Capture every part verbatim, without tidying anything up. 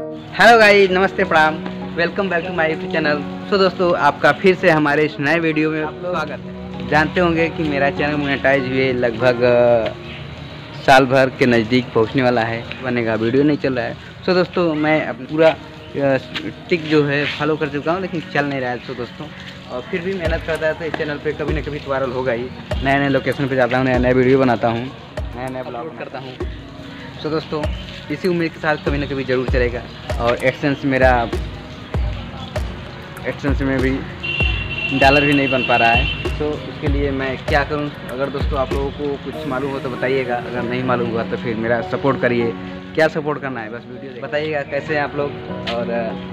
Hello guys, नमस्ते, प्रणाम, welcome back to my YouTube channel. So दोस्तों, आपका फिर से हमारे इस नए वीडियो में स्वागत है। जानते होंगे कि मेरा चैनल मोनेटाइज हुए लगभग साल भर के नज़दीक पहुंचने वाला है, बनेगा, वीडियो नहीं चल रहा है। सो दोस्तों, मैं अपना पूरा टिक जो है फॉलो कर चुका हूँ, लेकिन चल नहीं रहा है। सो दोस्तों, और फिर भी मेहनत करता है तो इस चैनल पे कभी ना कभी तो वायरल होगा ही। नए नए लोकेशन पे जाता हूँ, नया नया वीडियो बनाता हूँ, नया नया ब्लॉग करता हूँ। सो दोस्तों, इसी उम्मीद के साथ कभी ना कभी ज़रूर चलेगा। और एक्सचेंज मेरा एक्सचेंज में भी डॉलर भी नहीं बन पा रहा है। तो उसके लिए मैं क्या करूं? अगर दोस्तों आप लोगों को कुछ मालूम हो तो बताइएगा, अगर नहीं मालूम हुआ तो फिर मेरा सपोर्ट करिए। क्या सपोर्ट करना है, बस वीडियो बताइएगा कैसे हैं आप लोग, और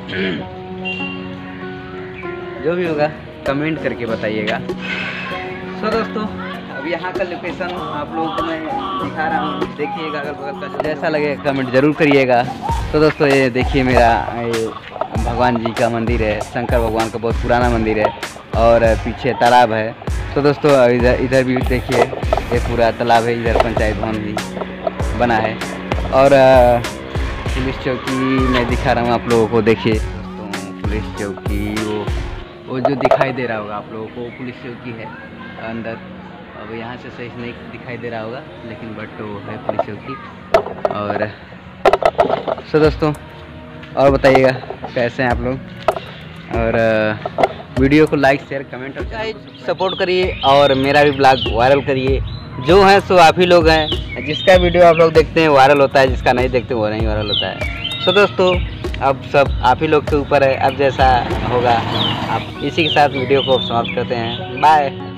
जो भी होगा कमेंट करके बताइएगा। सो दोस्तों, अब यहाँ का लोकेशन आप लोगों को मैं दिखा रहा हूँ, देखिएगा। अगर बगल का जैसा लगे कमेंट ज़रूर करिएगा। तो दोस्तों, ये देखिए, मेरा ये भगवान जी का मंदिर है, शंकर भगवान का बहुत पुराना मंदिर है, और पीछे तालाब है। तो दोस्तों, इधर इधर भी देखिए, ये पूरा तालाब है, इधर पंचायत भवन भी बना है, और पुलिस चौकी मैं दिखा रहा हूँ आप लोगों को। देखिए दोस्तों, पुलिस चौकी वो वो जो दिखाई दे रहा होगा आप लोगों को, पुलिस चौकी है अंदर। अब यहाँ से सही नहीं दिखाई दे रहा होगा, लेकिन बट वो है पुलिस चौकी। और सो दोस्तों, और बताइएगा कैसे हैं आप लोग, और वीडियो को लाइक शेयर कमेंट और सपोर्ट करिए, और मेरा भी ब्लॉग वायरल करिए। जो है सो आप ही लोग हैं, जिसका वीडियो आप लोग देखते हैं वायरल होता है, जिसका नहीं देखते वो नहीं वायरल होता है। सो दोस्तों, अब सब आप ही लोग के ऊपर है, अब जैसा होगा आप। इसी के साथ वीडियो को समाप्त करते हैं। बाय।